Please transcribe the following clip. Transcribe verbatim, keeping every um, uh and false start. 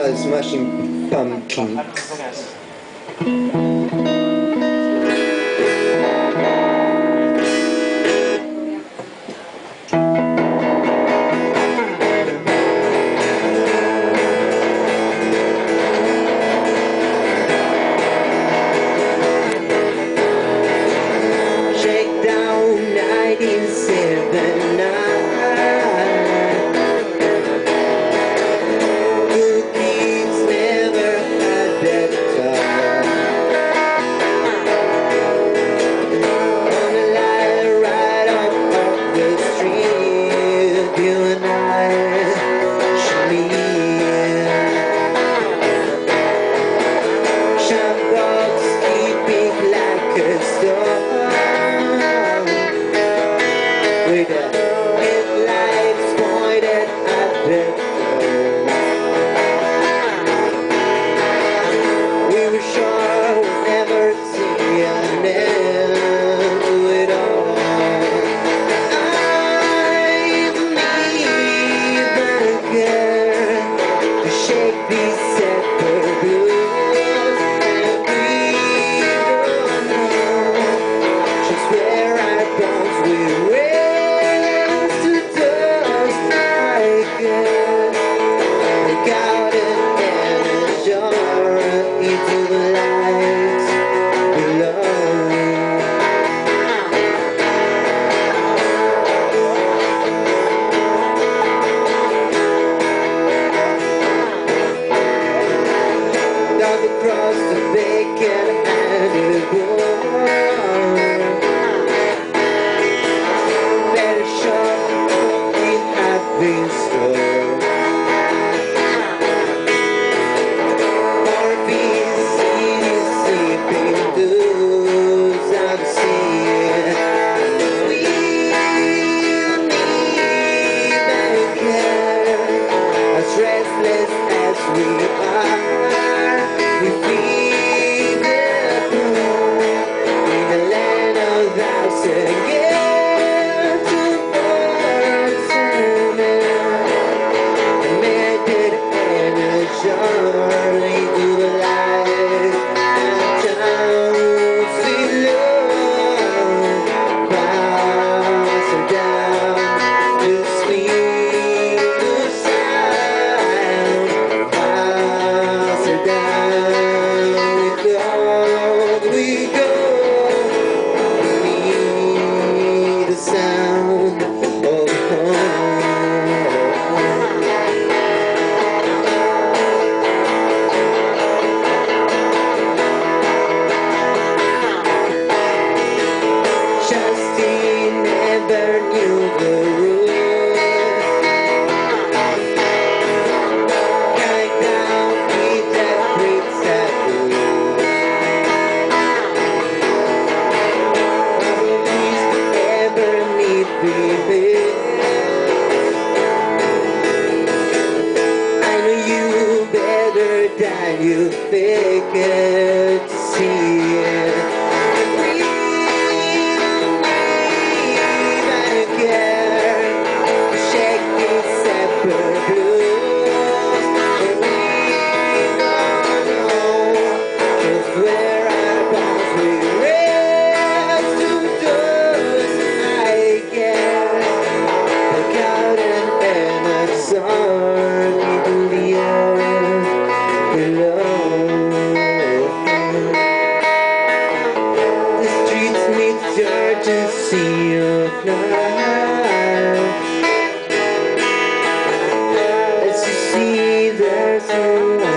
by the Smashing Pumpkins. Shakedown nineteen seventy-nine. With the headlights pointed at the door, we were sure we'd never see an end to it all. I need the care to shake these separate blues, and we don't know just where our bones will rest. Across the vacant handed wall, better shot it had been stored. Or peace in his sleeping dues unseen. We need better care, as restless as we are. We feed the poor in the land of thousand years to birds and men. The method and a journey to the light and towns we love. Pass her down to speak the sound. Pass her down. We go, we need the sound of home. Justine never knew the rules. Hang down with that bricks at I know you better than you figured to see it. We don't even care to shake these separate blues. And we don't know just where our bones will rest to dust, I guess. The garden and the sun into the earth below. The streets meet dirt to sea of night. As you see, there's no